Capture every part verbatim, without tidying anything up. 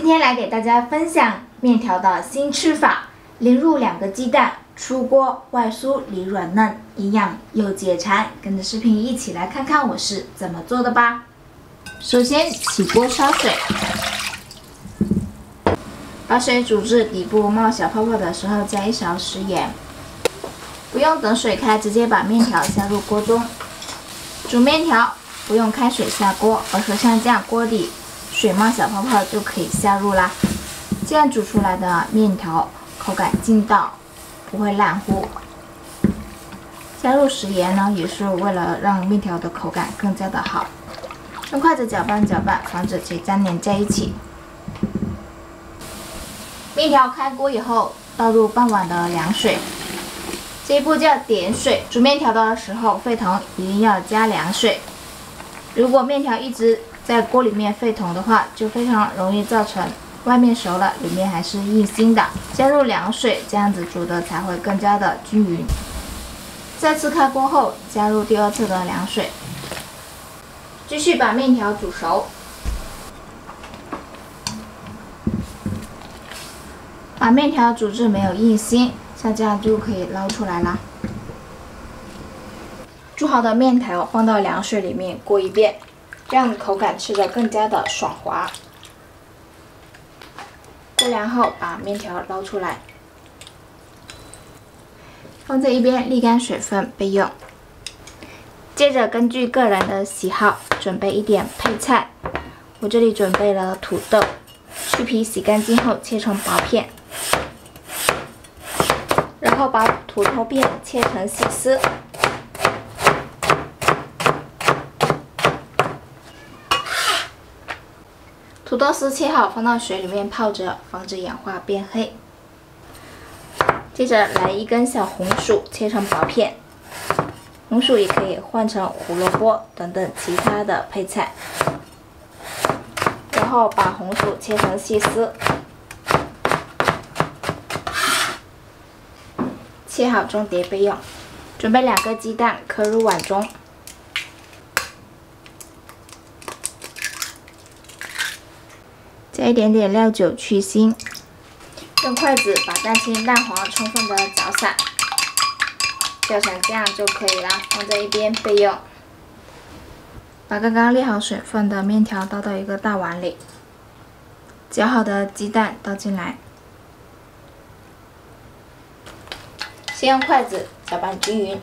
今天来给大家分享面条的新吃法，淋入两个鸡蛋，出锅外酥里软嫩，营养又解馋。跟着视频一起来看看我是怎么做的吧。首先起锅烧水，把水煮至底部冒小泡泡的时候，加一勺食盐。不用等水开，直接把面条下入锅中。煮面条不用开水下锅，而是像这样锅底水冒小泡泡就可以下入啦。这样煮出来的面条口感劲道，不会烂糊。加入食盐呢，也是为了让面条的口感更加的好。用筷子搅拌搅拌，防止其粘连在一起。面条开锅以后，倒入半碗的凉水。这一步叫点水。煮面条的时候，沸腾一定要加凉水。如果面条一直在锅里面沸腾的话，就非常容易造成外面熟了，里面还是硬心的。加入凉水，这样子煮的才会更加的均匀。再次开锅后，加入第二次的凉水，继续把面条煮熟。把面条煮至没有硬心，像这样就可以捞出来啦。煮好的面条放到凉水里面过一遍，这样口感吃得更加的爽滑。过凉后，把面条捞出来，放在一边沥干水分备用。接着根据个人的喜好，准备一点配菜。我这里准备了土豆，去皮洗干净后切成薄片，然后把土豆片切成细丝。土豆丝切好，放到水里面泡着，防止氧化变黑。接着来一根小红薯，切成薄片。红薯也可以换成胡萝卜等等其他的配菜。然后把红薯切成细丝，切好装碟备用。准备两个鸡蛋，磕入碗中。加一点点料酒去腥，用筷子把蛋清蛋黄充分的搅散，搅成这样就可以啦，放在一边备用。把刚刚沥好水分的面条倒到一个大碗里，搅好的鸡蛋倒进来，先用筷子搅拌均匀，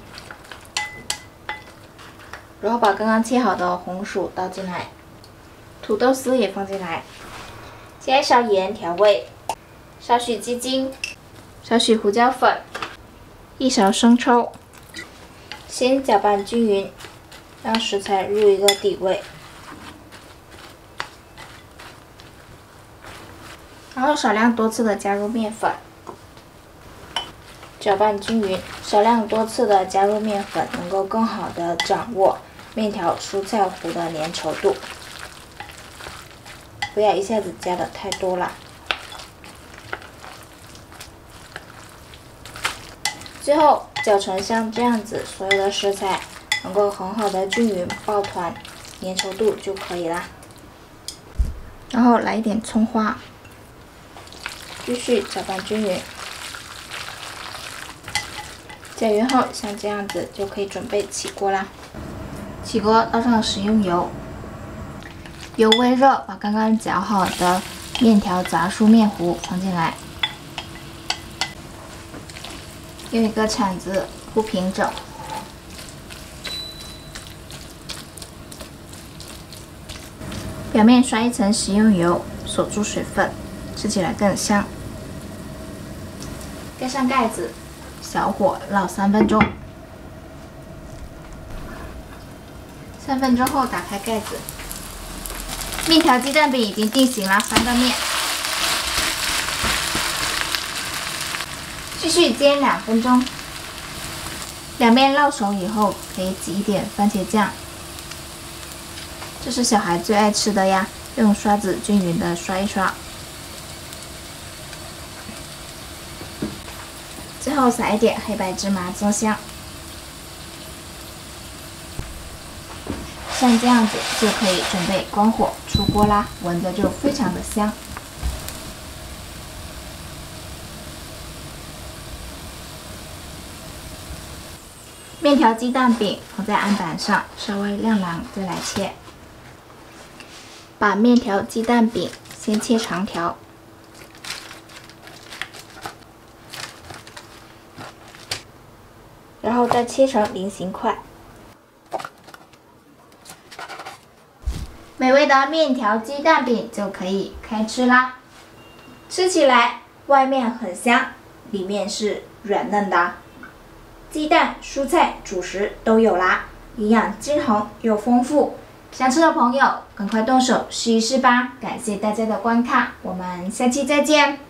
然后把刚刚切好的红薯倒进来，土豆丝也放进来。加一勺盐调味，少许鸡精，少许胡椒粉，一勺生抽。先搅拌均匀，让食材入一个底味。然后少量多次的加入面粉，搅拌均匀。少量多次的加入面粉，能够更好的掌握面条蔬菜糊的粘稠度。不要一下子加的太多了。最后搅成像这样子，所有的食材能够很好的均匀抱团，粘稠度就可以啦。然后来一点葱花，继续搅拌均匀。搅匀后，像这样子就可以准备起锅啦。起锅倒上食用油。油微热，把刚刚搅好的面条杂酥面糊放进来，用一个铲子铺平整，表面刷一层食用油，锁住水分，吃起来更香。盖上盖子，小火烙三分钟。三分钟后打开盖子。面条鸡蛋饼已经定型了，翻个面，继续煎两分钟。两面烙熟以后，可以挤一点番茄酱，这是小孩最爱吃的呀。用刷子均匀的刷一刷，最后撒一点黑白芝麻增香。像这样子就可以准备关火出锅啦，闻着就非常的香。 面条鸡蛋饼放在案板上，稍微晾凉再来切。把面条鸡蛋饼先切长条，然后再切成菱形块。美味的面条鸡蛋饼就可以开吃啦！吃起来外面很香，里面是软嫩的，鸡蛋、蔬菜、主食都有啦，营养均衡又丰富。想吃的朋友赶快动手试一试吧！感谢大家的观看，我们下期再见。